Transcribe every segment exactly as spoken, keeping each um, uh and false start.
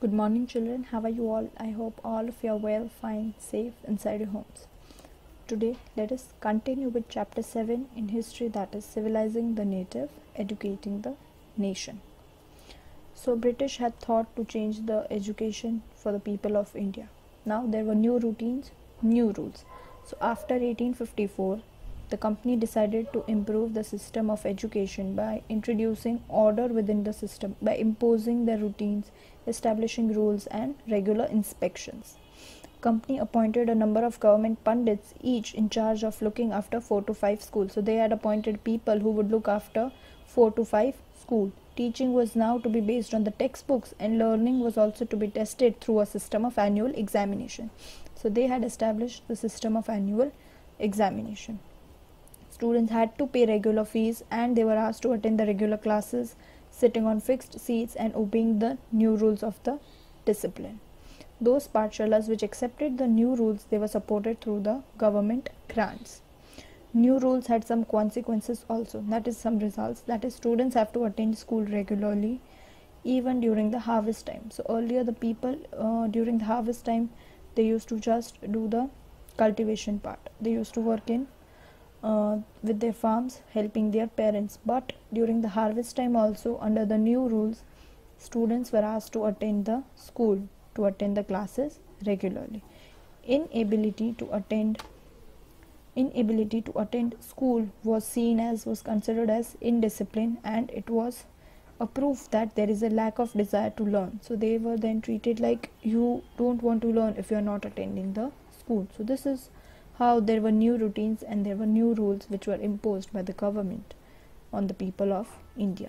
Good morning, children. How are you all? I hope all of you are well, fine, safe inside your homes. Today, let us continue with chapter seven in history, that is civilizing the native, educating the nation. So, British had thought to change the education for the people of India. Now, there were new routines, new rules. So, after eighteen fifty-four, the company decided to improve the system of education by introducing order within the system, by imposing their routines, establishing rules and regular inspections. Company appointed a number of government pundits, each in charge of looking after four to five schools. So they had appointed people who would look after four to five schools. Teaching was now to be based on the textbooks, and learning was also to be tested through a system of annual examination. So they had established the system of annual examination. Students had to pay regular fees, and they were asked to attend the regular classes, sitting on fixed seats and obeying the new rules of the discipline. Those pathshalas which accepted the new rules, they were supported through the government grants. New rules had some consequences also, that is some results, that is students have to attend school regularly even during the harvest time. So earlier the people uh, during the harvest time, they used to just do the cultivation part. They used to work in Uh, with their farms, helping their parents. But during the harvest time also, under the new rules, students were asked to attend the school, to attend the classes regularly. Inability to attend inability to attend school was seen as, was considered as indiscipline, and it was a proof that there is a lack of desire to learn. So they were then treated like, you don't want to learn if you are not attending the school. So this is how there were new routines and there were new rules which were imposed by the government on the people of India.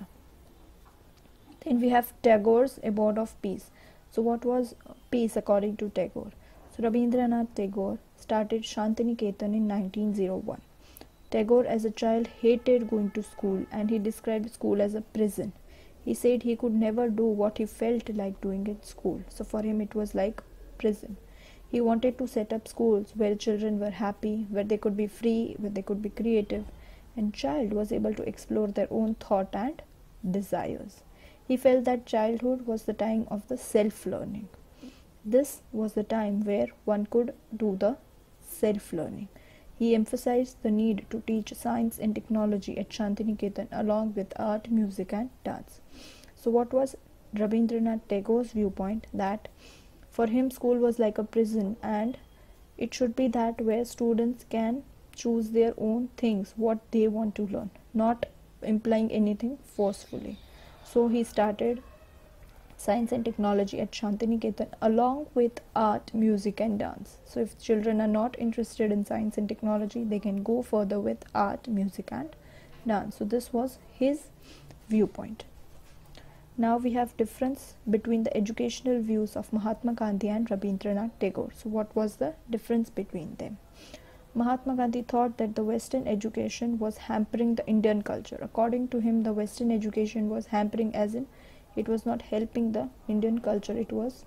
Then we have Tagore's Abode of Peace. So what was peace according to Tagore? So Rabindranath Tagore started Shantiniketan in nineteen oh one. Tagore as a child hated going to school, and he described school as a prison. He said he could never do what he felt like doing at school. So for him it was like prison. He wanted to set up schools where children were happy, where they could be free, where they could be creative, and child was able to explore their own thought and desires. He felt that childhood was the time of the self-learning. This was the time where one could do the self-learning. He emphasized the need to teach science and technology at Shantiniketan along with art, music and dance. So what was Rabindranath Tagore's viewpoint? That for him school was like a prison, and it should be that where students can choose their own things, what they want to learn, not implying anything forcefully. So he started science and technology at Shantiniketan along with art, music and dance. So if children are not interested in science and technology, they can go further with art, music and dance. So this was his viewpoint. Now we have difference between the educational views of Mahatma Gandhi and Rabindranath Tagore. So what was the difference between them? Mahatma Gandhi thought that the Western education was hampering the Indian culture. According to him, the Western education was hampering, as in it was not helping the Indian culture, it was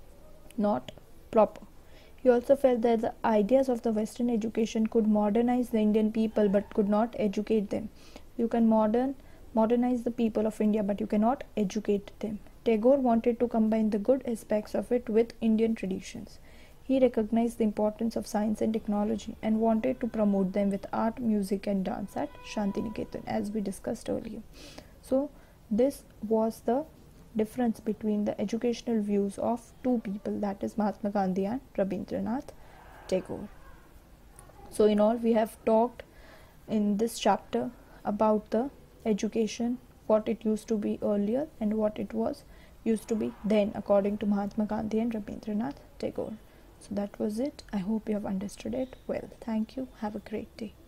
not proper. He also felt that the ideas of the Western education could modernize the Indian people but could not educate them. You can modern modernize the people of India, but you cannot educate them. Tagore wanted to combine the good aspects of it with Indian traditions. He recognized the importance of science and technology and wanted to promote them with art, music and dance at Shantiniketan, as we discussed earlier. So this was the difference between the educational views of two people, that is Mahatma Gandhi and Rabindranath Tagore. So in all, we have talked in this chapter about the education, what it used to be earlier and what it was used to be then according to Mahatma Gandhi and Rabindranath Tagore. So that was it. I hope you have understood it well. Thank you. Have a great day.